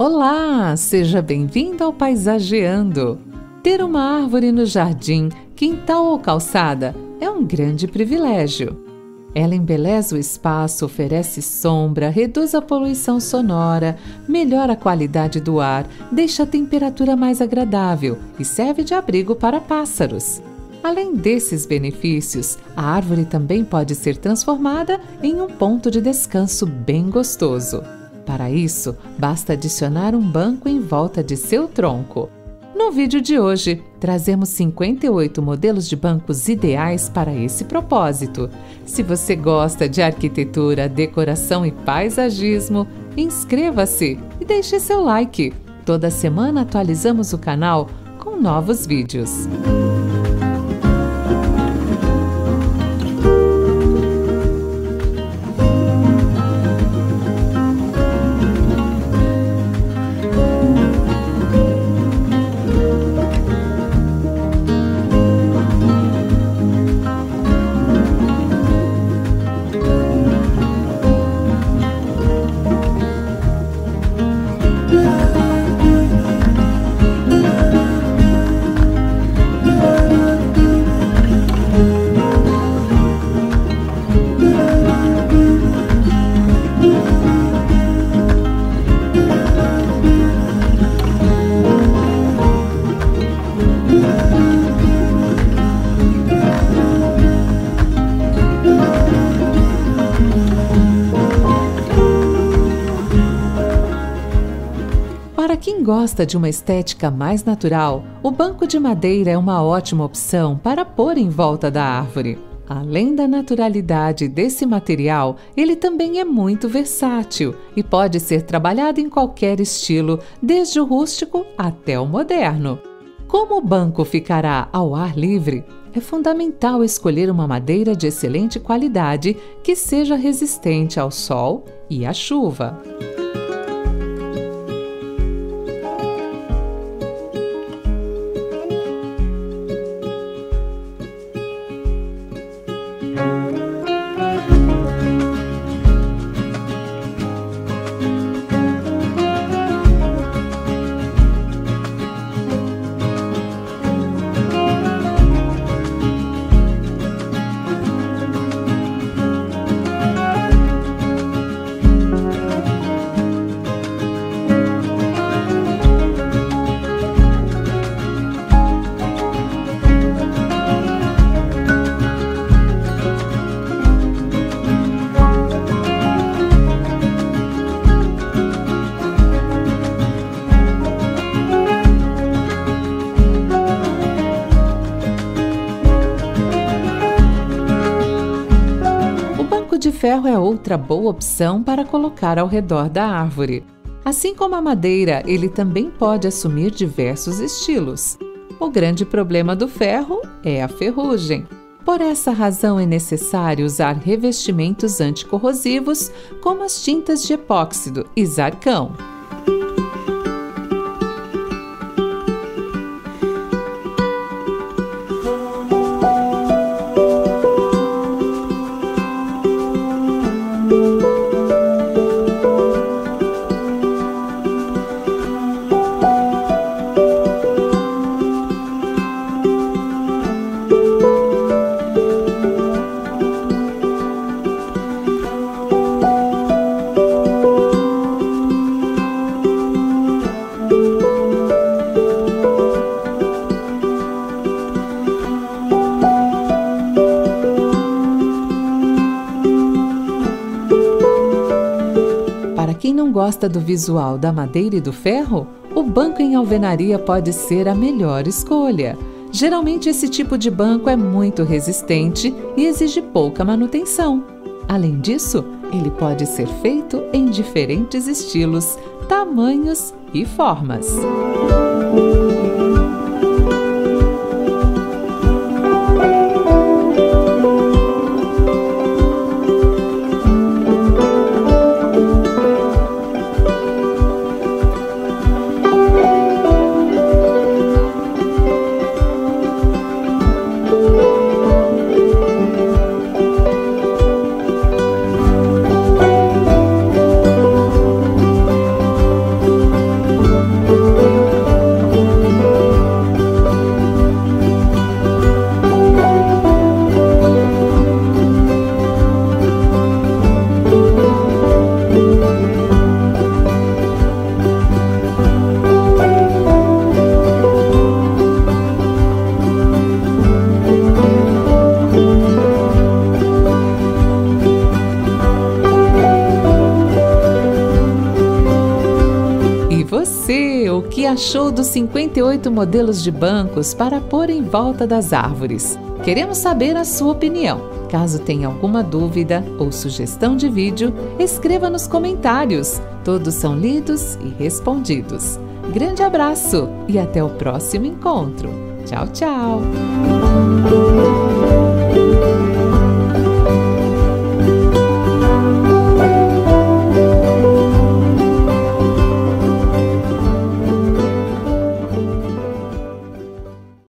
Olá, seja bem-vindo ao Paisageando. Ter uma árvore no jardim, quintal ou calçada é um grande privilégio. Ela embeleza o espaço, oferece sombra, reduz a poluição sonora, melhora a qualidade do ar, deixa a temperatura mais agradável e serve de abrigo para pássaros. Além desses benefícios, a árvore também pode ser transformada em um ponto de descanso bem gostoso. Para isso, basta adicionar um banco em volta de seu tronco. No vídeo de hoje, trazemos 58 modelos de bancos ideais para esse propósito. Se você gosta de arquitetura, decoração e paisagismo, inscreva-se e deixe seu like. Toda semana atualizamos o canal com novos vídeos. Para quem gosta de uma estética mais natural, o banco de madeira é uma ótima opção para pôr em volta da árvore. Além da naturalidade desse material, ele também é muito versátil e pode ser trabalhado em qualquer estilo, desde o rústico até o moderno. Como o banco ficará ao ar livre, é fundamental escolher uma madeira de excelente qualidade que seja resistente ao sol e à chuva. De ferro é outra boa opção para colocar ao redor da árvore. Assim como a madeira, ele também pode assumir diversos estilos. O grande problema do ferro é a ferrugem. Por essa razão é necessário usar revestimentos anticorrosivos, como as tintas de epóxido e Zarcão. Quem não gosta do visual da madeira e do ferro, o banco em alvenaria pode ser a melhor escolha. Geralmente esse tipo de banco é muito resistente e exige pouca manutenção. Além disso, ele pode ser feito em diferentes estilos, tamanhos e formas. você o que achou dos 58 modelos de bancos para pôr em volta das árvores. Queremos saber a sua opinião. Caso tenha alguma dúvida ou sugestão de vídeo, escreva nos comentários. Todos são lidos e respondidos. Grande abraço e até o próximo encontro. Tchau, tchau!